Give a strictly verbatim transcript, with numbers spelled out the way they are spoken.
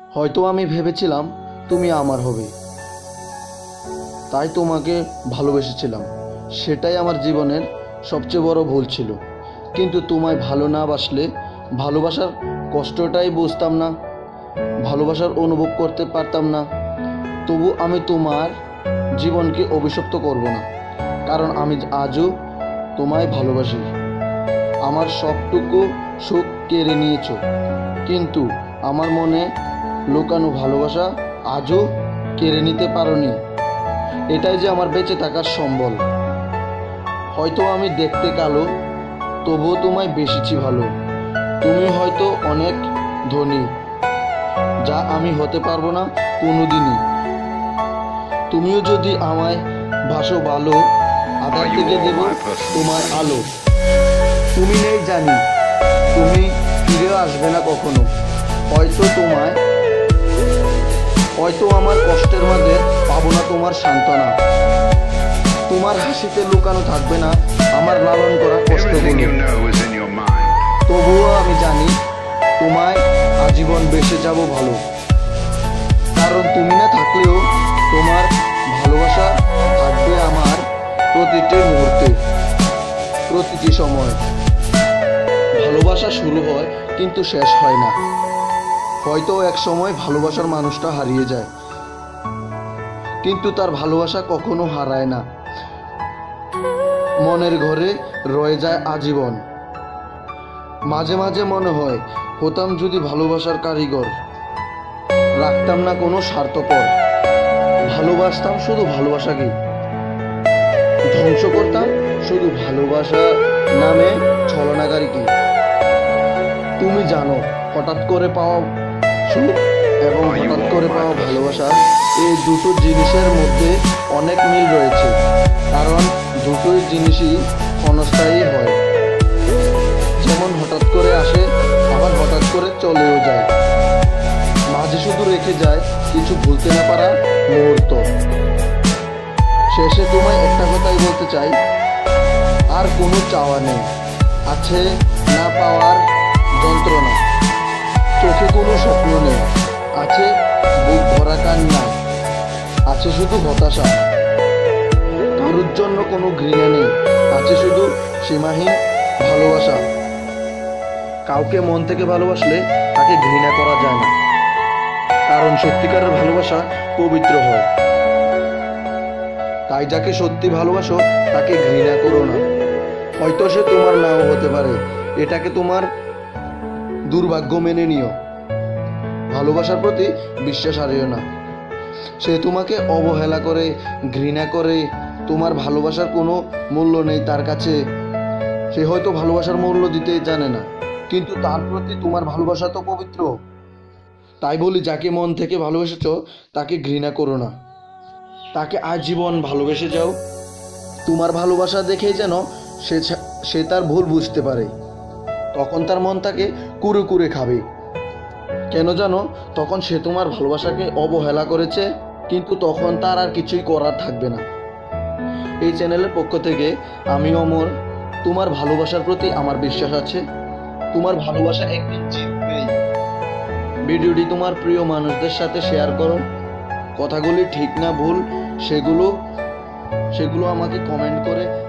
হয়তো আমি ভেবেছিলাম তুমি আমার হবে, তাই তোমাকে ভালোবেসেছিলাম। সেটাই আমার জীবনের সবচেয়ে বড় ভুল ছিল। কিন্তু তোমায় ভালো না বাসলে ভালোবাসার কষ্টটাই বুঝতাম না, ভালোবাসার অনুভব করতে পারতাম না। তবু আমি তোমার জীবনকে অভিশপ্ত করব না, কারণ আমি আজও তোমায় ভালোবাসি। আমার সবটুকু সুখ কেড়ে নিয়েছো, কিন্তু আমার মনে লুকানো ভালোবাসা আজও কেড়ে নিতে পারোনি। এটাই যে আমার বেঁচে থাকার সম্বল। হয়তো আমি দেখতে কালো, তবুও তোমায় বেশিছি ভালো। তুমি হয়তো অনেক ধনী, যা আমি হতে পারবো না কোনোদিনই। তুমিও যদি আমায় ভাসো ভালো, আধার থেকে দেব তোমার আলো। তুমি নেই জানি, তুমি ফিরেও আসবে না কখনো। হয়তো তোমায় হয়তো আমার কষ্টের মাঝে পাবো না তোমার সান্ত্বনা। তোমার হাসিতে লুকানো থাকবে না আমার লালন করা কষ্টগুলো। তবুও আমি জানি তোমায় আজীবন বেসে যাব ভালো, কারণ তুমি না থাকলেও তোমার ভালোবাসা থাকবে আমার প্রতিটি মুহূর্তে, প্রতিটি সময়। ভালোবাসা শুরু হয় কিন্তু শেষ হয় না। হয়তো এক সময় ভালোবাসার মানুষটা হারিয়ে যায়, কিন্তু তার ভালোবাসা কখনো হারায় না, মনের ঘরে রয়ে যায় আজীবন। মাঝে মাঝে মনে হয় হতাম যদি ভালোবাসার কারিগর, রাখতাম না কোনো স্বার্থপর, ভালোবাসতাম শুধু ভালোবাসাকে, ধ্বংস করতাম শুধু ভালোবাসা নামে ছলনাকারীকে। তুমি জানো, হঠাৎ করে পাওয়া সুখ এবং হঠাৎ করে পাওয়া ভালোবাসা, এই দুটো জিনিসের মধ্যে অনেক মিল রয়েছে, কারণ দুটোই জিনিসই ক্ষণস্থায়ী হয়। যেমন হঠাৎ করে আসে, আবার হঠাৎ করে চলেও যায়, মাঝে শুধু রেখে যায় কিছু ভুলতে না পারা মুহূর্ত। শেষে তোমায় একটা কথাই বলতে চাই, আর কোনো চাওয়া নেই, আছে না পাওয়ার যন্ত্রণা। চোখে কোনো স্বপ্ন নেই, আছে বুক ভরা কান্না, আছে শুধু হতাশা। কারোর জন্য কোনো ঘৃণা নেই, আছে শুধু সীমাহীন ভালোবাসা। কাউকে মন থেকে ভালোবাসলে তাকে ঘৃণা করা যায় না, কারণ সত্যিকারের ভালোবাসা পবিত্র হয়। তাই যাকে সত্যি ভালোবাসো তাকে ঘৃণা করো না। হয়তো সে তোমার নাও হতে পারে, এটাকে তোমার দুর্ভাগ্য মেনে নিও। ভালোবাসার প্রতি বিশ্বাস হারিও না। সে তোমাকে অবহেলা করে, ঘৃণা করে, তোমার ভালোবাসার কোনো মূল্য নেই তার কাছে। সে হয়তো ভালোবাসার মূল্য দিতে জানে না, কিন্তু তার প্রতি তোমার ভালোবাসা তো পবিত্র। তাই বলি, যাকে মন থেকে ভালোবেসেছ তাকে ঘৃণা করো না, তাকে আজীবন ভালোবেসে যাও। তোমার ভালোবাসা দেখেই যেন সে সে তার ভুল বুঝতে পারে, তখন তার মন তাকে কুরে কুরে খাবে। কেন জানো, তখন সে তোমার ভালোবাসাকে অবহেলা করেছে, কিন্তু তখন তার আর কিছুই করার থাকবে না। এই চ্যানেলের পক্ষ থেকে আমি অমর, তোমার ভালোবাসার প্রতি আমার বিশ্বাস আছে। তোমার ভালোবাসা একদিন জিতবেই। ভিডিওটি তোমার প্রিয় মানুষদের সাথে শেয়ার করো। কথাগুলি ঠিক না ভুল সেগুলো সেগুলো আমাকে কমেন্ট করে